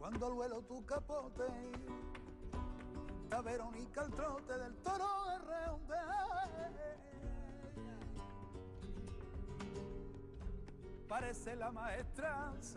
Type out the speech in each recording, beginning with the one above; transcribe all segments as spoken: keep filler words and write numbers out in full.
Cuando al vuelo tu capote, está Verónica al trote del toro de Reonde. Parece la maestranza.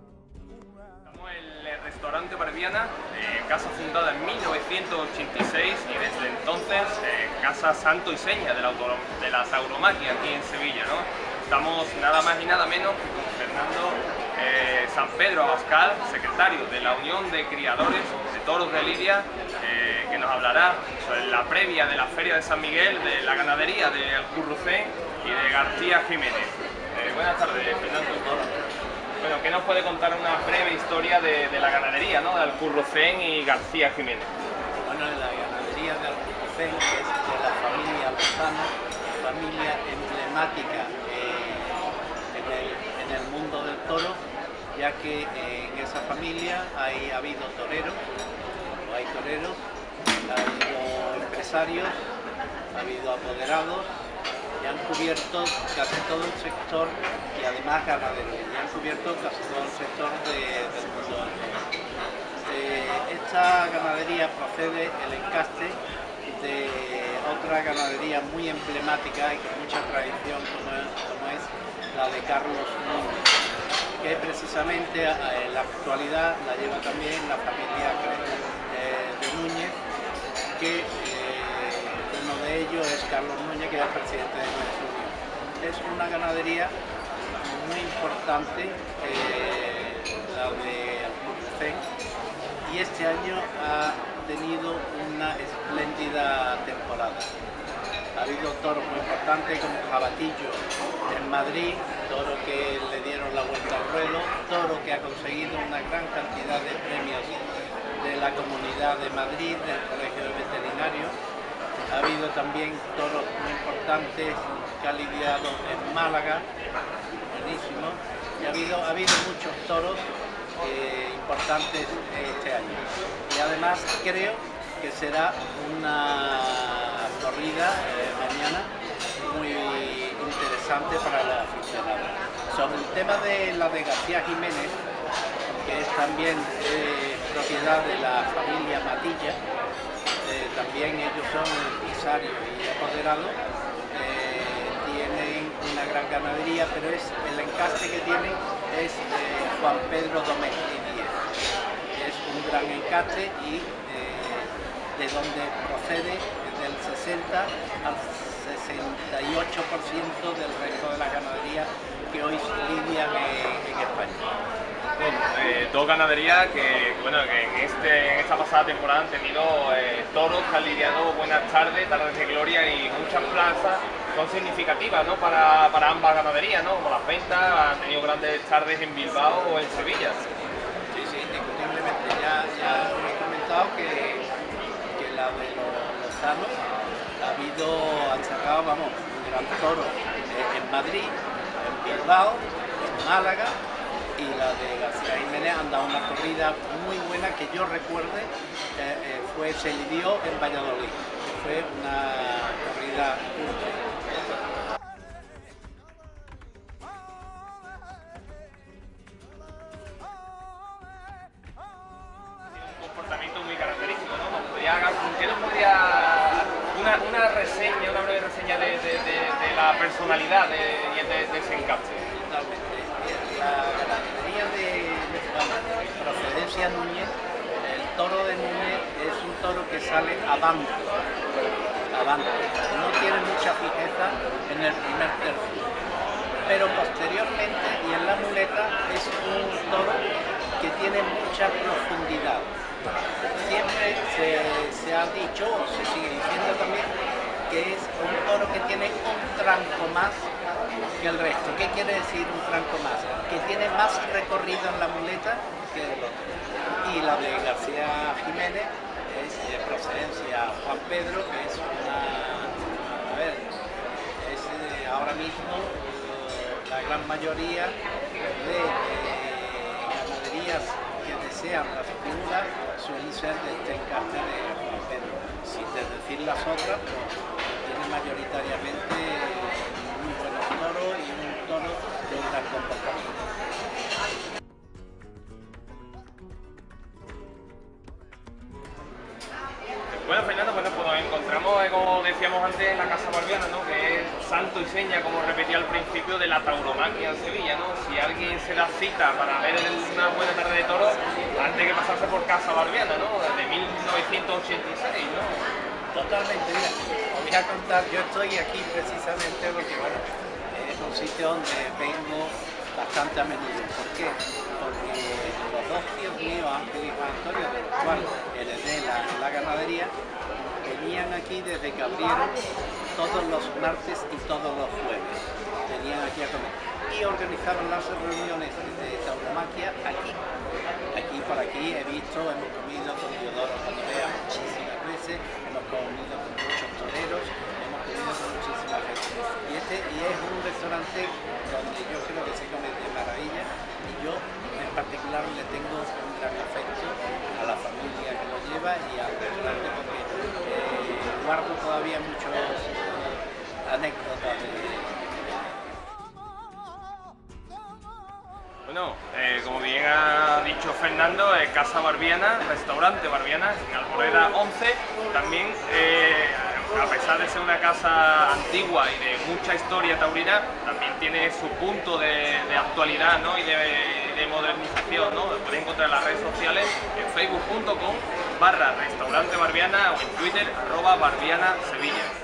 Estamos en el restaurante Barbiana, eh, casa fundada en mil novecientos ochenta y seis y desde entonces eh, casa santo y seña de la, de la tauromaquia aquí en Sevilla, ¿no? Estamos nada más y nada menos que con Fernando eh, San Pedro Abascal, secretario de la Unión de Criadores de Toros de Lidia, eh, que nos hablará sobre la previa de la Feria de San Miguel, de la ganadería de Alcurrucén y de García Jiménez. Eh, buenas tardes, Fernando. Bueno, ¿qué nos puede contar una breve historia de, de la ganadería, ¿no? De Alcurrucén y García Jiménez? Bueno, la ganadería de Alcurrucén es de la familia Lozano, familia emblemática eh, en, el, en el mundo del toro, ya que eh, en esa familia hay, ha habido toreros, o hay toreros, ha habido empresarios, ha habido apoderados, y han cubierto casi todo el sector, y además ganadería, y han cubierto casi todo el sector de, del mundo entero. Eh, esta ganadería procede el encaste de otra ganadería muy emblemática y con mucha tradición, como es, como es la de Carlos Núñez, que precisamente en la actualidad la lleva también la familia eh, de Núñez, que uno de ellos es Carlos Núñez, que es el presidente de nuestra unión. Es una ganadería muy importante, eh, la de Alcurrucén, y este año ha tenido una espléndida temporada. Ha habido toros muy importantes como Jabatillo en Madrid, toro que le dieron la vuelta al ruedo, toro que ha conseguido una gran cantidad de premios de la Comunidad de Madrid, del Colegio de Veterinarios. Ha habido también toros muy importantes que ha lidiado en Málaga, buenísimo, y ha habido, ha habido muchos toros eh, importantes este año. Y además creo que será una corrida eh, mañana muy interesante para los aficionados. Sobre el tema de la de García Jiménez, que es también eh, propiedad de la familia Matilla, Eh, también ellos son empresarios y apoderados, eh, tienen una gran ganadería, pero es el encaste que tienen es eh, Juan Pedro Domecq y Díez. Es un gran encaste y eh, de donde procede del sesenta al sesenta y ocho por ciento del resto de la ganadería que hoy lidian en, en España. Bueno, eh, dos ganaderías que, bueno, que en, este, en esta pasada temporada han tenido eh, toros que han lidiado buenas tardes, tardes de gloria, y muchas plazas son significativas, ¿no? para, para ambas ganaderías, ¿no? Como las ventas, han tenido grandes tardes en Bilbao o en Sevilla. Sí, sí, indiscutiblemente. Ya, ya he comentado que, que la de los Lozanos ha habido, han sacado, vamos, un gran toro eh, en Madrid, en Bilbao, en Málaga, y la de García Jiménez han dado una corrida muy buena que yo recuerde, eh, eh, fue, se lidió en Valladolid, fue una corrida única. Un comportamiento muy característico, ¿no? ¿Qué nos podría, una, una reseña, una breve reseña de, de, de, de la personalidad de, de, de ese encaste? Totalmente. La ganadería de, de procedencia Núñez, el toro de Núñez es un toro que sale avante, avante, no tiene mucha fijeza en el primer tercio, pero posteriormente y en la muleta es un toro que tiene mucha profundidad. Siempre se, se ha dicho, o se sigue diciendo también, que es un toro que tiene un tranco más que el resto. ¿Qué quiere decir un tranco más? Que tiene más recorrido en la muleta que el otro. Y la de García Jiménez es de procedencia Juan Pedro, que es una, a ver, es eh, ahora mismo eh, la gran mayoría de eh, ganaderías que desean las figuras suelen ser de este encaste de Juan Pedro. Sin decir las otras, pues tiene mayoritariamente muy buenos toros y un toro de un gran comportamiento. Bueno, Fernando, bueno, pues nos encontramos, eh, como decíamos antes, en la Casa Barbiana, ¿no? Que es santo y seña, como repetía al principio, de la tauromaquia en Sevilla, ¿no? Si alguien se da cita para ver una buena tarde de toros, antes que pasarse por Casa Barbiana, ¿no? De mil novecientos ochenta y seis, ¿no? Totalmente, mira, os voy a contar, yo estoy aquí precisamente porque, bueno, es un sitio donde vengo bastante a menudo. ¿Por qué? Porque los dos tíos míos, Ángel y Juan Antonio, del cual heredé la, la ganadería, venían aquí desde que abrieron todos los martes y todos los jueves. Venían aquí a comer. Y organizaron las reuniones de tauromaquia aquí. Aquí por aquí he visto, hemos comido con Diodoro Canovea muchísimas veces, hemos comido con muchos toreros, hemos comido con muchísima gente. Y este y es un restaurante donde yo creo que se come de maravilla y yo en particular le tengo un gran afecto a la familia que lo lleva y al restaurante porque eh, guardo todavía muchas eh, anécdotas de... Bueno, eh, como bien ha dicho Fernando, eh, Casa Barbiana, restaurante Barbiana, en Alboreda once, también, eh, a pesar de ser una casa antigua y de mucha historia taurina, también tiene su punto de, de actualidad, ¿no? y, de, de modernización, ¿no? Lo podéis encontrar en las redes sociales, en facebook punto com barra restaurante Barbiana o en Twitter arroba Barbiana Sevilla.